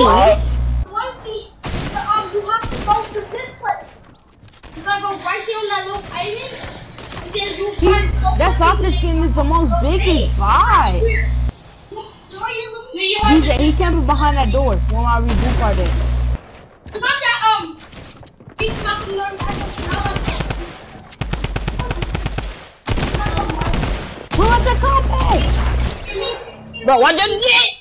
What? You have to go to this place. You gotta go right there on that little island, and then you find That soccer skin is the most biggest vibe. He can't be behind that door when I reboot part it. You got that Who let the compass? Bro, what the shit?